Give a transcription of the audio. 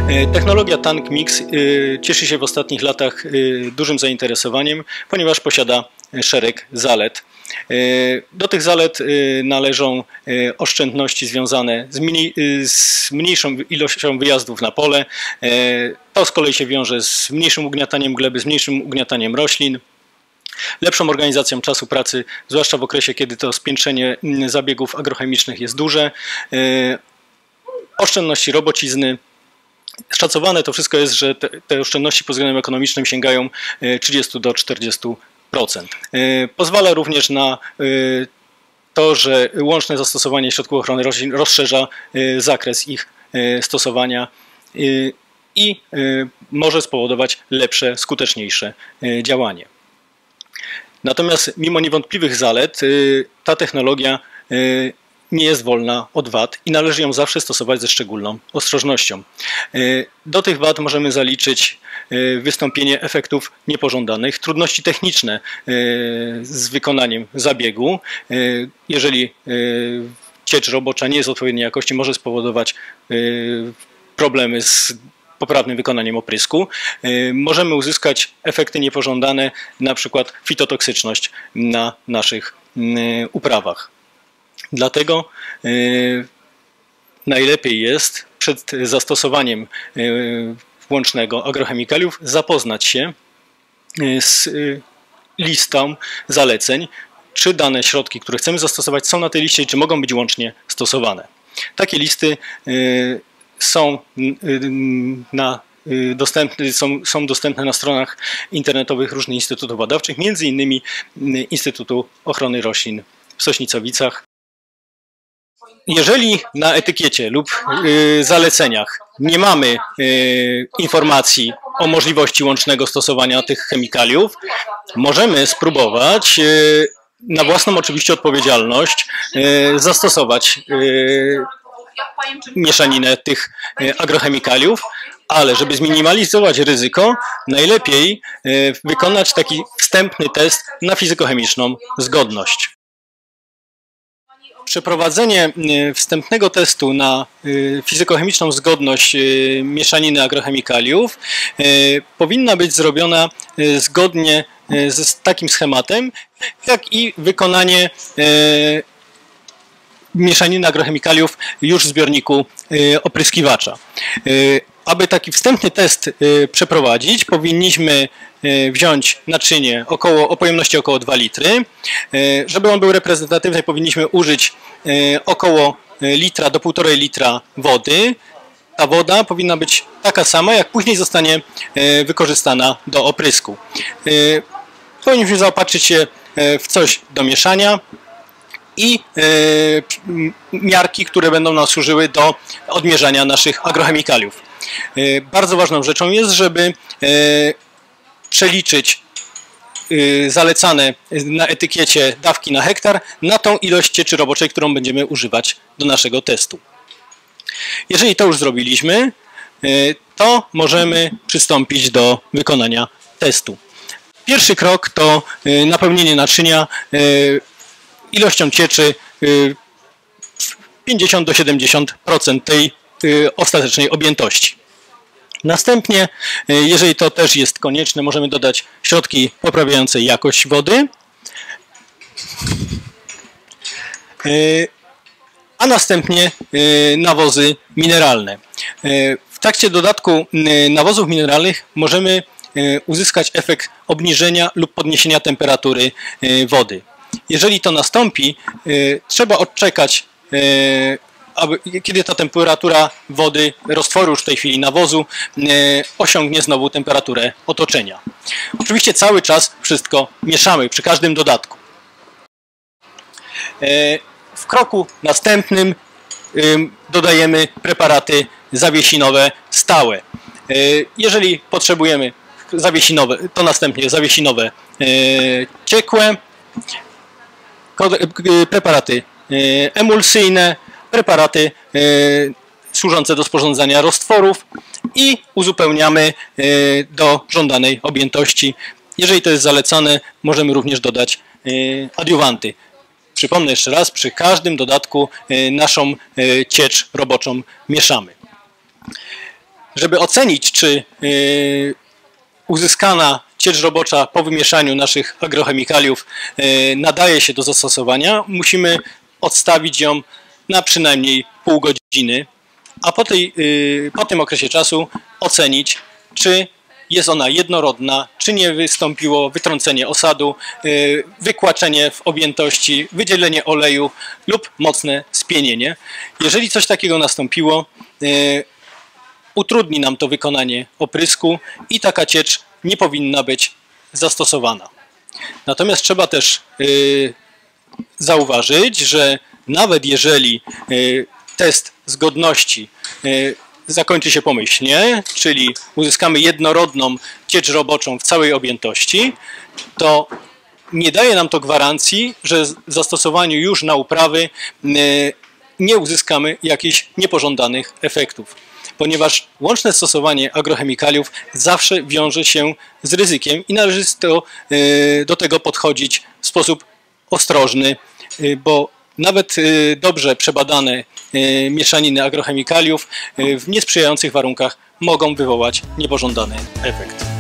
Technologia Tank Mix cieszy się w ostatnich latach dużym zainteresowaniem, ponieważ posiada szereg zalet. Do tych zalet należą oszczędności związane z mniejszą ilością wyjazdów na pole. To z kolei się wiąże z mniejszym ugniataniem gleby, z mniejszym ugniataniem roślin, lepszą organizacją czasu pracy, zwłaszcza w okresie, kiedy to spiętrzenie zabiegów agrochemicznych jest duże, oszczędności robocizny. Szacowane to wszystko jest, że te oszczędności pod względem ekonomicznym sięgają 30 do 40%. Pozwala również na to, że łączne zastosowanie środków ochrony roślin rozszerza zakres ich stosowania i może spowodować lepsze, skuteczniejsze działanie. Natomiast mimo niewątpliwych zalet ta technologia nie jest wolna od wad i należy ją zawsze stosować ze szczególną ostrożnością. Do tych wad możemy zaliczyć wystąpienie efektów niepożądanych, trudności techniczne z wykonaniem zabiegu. Jeżeli ciecz robocza nie jest odpowiedniej jakości, może spowodować problemy z poprawnym wykonaniem oprysku. Możemy uzyskać efekty niepożądane, na przykład fitotoksyczność na naszych uprawach. Dlatego najlepiej jest przed zastosowaniem łącznego agrochemikaliów zapoznać się z listą zaleceń, czy dane środki, które chcemy zastosować, są na tej liście i czy mogą być łącznie stosowane. Takie listy są dostępne na stronach internetowych różnych instytutów badawczych, między innymi Instytutu Ochrony Roślin w Sośnicowicach. Jeżeli na etykiecie lub zaleceniach nie mamy informacji o możliwości łącznego stosowania tych chemikaliów, możemy spróbować na własną oczywiście odpowiedzialność zastosować mieszaninę tych agrochemikaliów, ale żeby zminimalizować ryzyko, najlepiej wykonać taki wstępny test na fizykochemiczną zgodność. Przeprowadzenie wstępnego testu na fizykochemiczną zgodność mieszaniny agrochemikaliów powinna być zrobiona zgodnie z takim schematem, jak i wykonanie mieszaniny agrochemikaliów już w zbiorniku opryskiwacza. Aby taki wstępny test przeprowadzić, powinniśmy wziąć naczynie o pojemności około 2 litry. Żeby on był reprezentatywny, powinniśmy użyć około litra do 1,5 litra wody. Ta woda powinna być taka sama, jak później zostanie wykorzystana do oprysku. Powinniśmy zaopatrzyć się w coś do mieszania i miarki, które będą nam służyły do odmierzania naszych agrochemikaliów. Bardzo ważną rzeczą jest, żeby przeliczyć zalecane na etykiecie dawki na hektar na tą ilość cieczy roboczej, którą będziemy używać do naszego testu. Jeżeli to już zrobiliśmy, to możemy przystąpić do wykonania testu. Pierwszy krok to napełnienie naczynia ilością cieczy 50 do 70% tej ostatecznej objętości. Następnie, jeżeli to też jest konieczne, możemy dodać środki poprawiające jakość wody, a następnie nawozy mineralne. W trakcie dodatku nawozów mineralnych możemy uzyskać efekt obniżenia lub podniesienia temperatury wody. Jeżeli to nastąpi, trzeba odczekać, kiedy ta temperatura wody, roztworu już w tej chwili nawozu, osiągnie znowu temperaturę otoczenia. Oczywiście cały czas wszystko mieszamy przy każdym dodatku. W kroku następnym dodajemy preparaty zawiesinowe stałe. Jeżeli potrzebujemy zawiesinowe, to następnie zawiesinowe ciekłe, preparaty emulsyjne, preparaty służące do sporządzania roztworów i uzupełniamy do żądanej objętości. Jeżeli to jest zalecane, możemy również dodać adiuwanty. Przypomnę jeszcze raz, przy każdym dodatku naszą ciecz roboczą mieszamy. Żeby ocenić, czy uzyskana ciecz robocza po wymieszaniu naszych agrochemikaliów nadaje się do zastosowania, musimy odstawić ją na przynajmniej pół godziny, a po tym okresie czasu ocenić, czy jest ona jednorodna, czy nie wystąpiło wytrącenie osadu, wykłaczenie w objętości, wydzielenie oleju lub mocne spienienie. Jeżeli coś takiego nastąpiło, utrudni nam to wykonanie oprysku i taka ciecz nie powinna być zastosowana. Natomiast trzeba też zauważyć, że nawet jeżeli test zgodności zakończy się pomyślnie, czyli uzyskamy jednorodną ciecz roboczą w całej objętości, to nie daje nam to gwarancji, że w zastosowaniu już na uprawy nie uzyskamy jakichś niepożądanych efektów, ponieważ łączne stosowanie agrochemikaliów zawsze wiąże się z ryzykiem i należy do tego podchodzić w sposób ostrożny, bo nawet dobrze przebadane mieszaniny agrochemikaliów w niesprzyjających warunkach mogą wywołać niepożądany efekt.